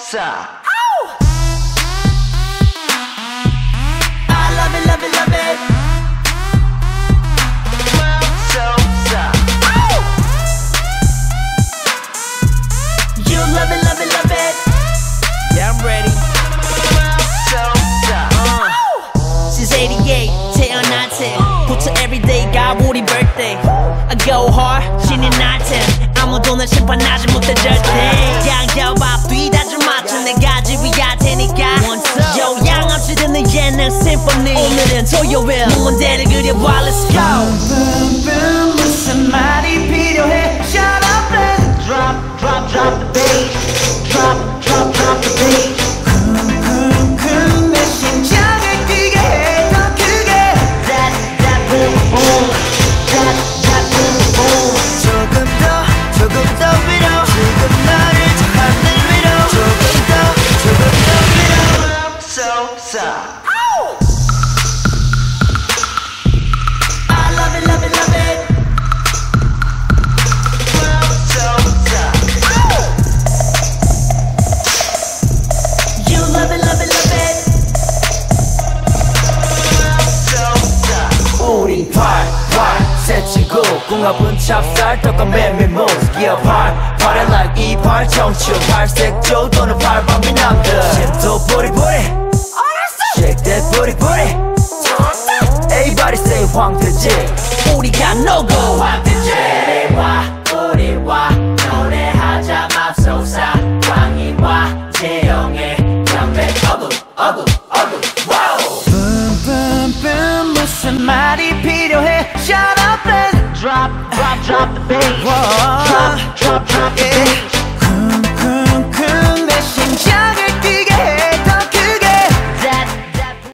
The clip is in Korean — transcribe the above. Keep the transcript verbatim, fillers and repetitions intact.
Mapsosa. I love it, love it, love it. Mapsosa. You love it, love it, love it. Yeah, I'm ready. Mapsosa. Uh. Since eighty-eight, 태어났지. 부터 everyday가 우리 birthday. I go hard, 신이 날텐. 아무도 날 심판하지 못해 절대. 양겨밥 뒤다줄 맞춰 내가 지휘할 테니까. Yo, 양없이 듣는 예능 심포니. 오늘은 토요일 무언대를 그려봐. Let's go. Boom, boom, 무슨 말이 필요해. Shut up and drop, drop, drop the beat. Drop, drop, drop the beat. 쿵쿵쿵 내 심장을 뛰게 해. 더 크게. That, that boom, boom. That, that boom, boom. 조금 더 조금 더 위로 지금 나를 저 하늘 위로 조금 더 조금 더 위로 Mapsosa. I love it, love it, love it. Mapsosa. You love it, love it, love it. Mapsosa. 우리 팔팔 새치고 궁합은 찹쌀 떡과 메밀모스 Yeah 팔 팔에 like 이팔 청춘 팔색조 또는 팔방미 남들 심도 보리보리 Shake that booty booty Everybody say 황태지 우리가 no-go 황태지 우리와 우리와 노래하자 맙소사 광희와 재영의 경배 어구 어구 어구 와우 Boom boom boom 무슨 말이 필요해 Shut up and drop drop drop the beat Drop drop drop the beat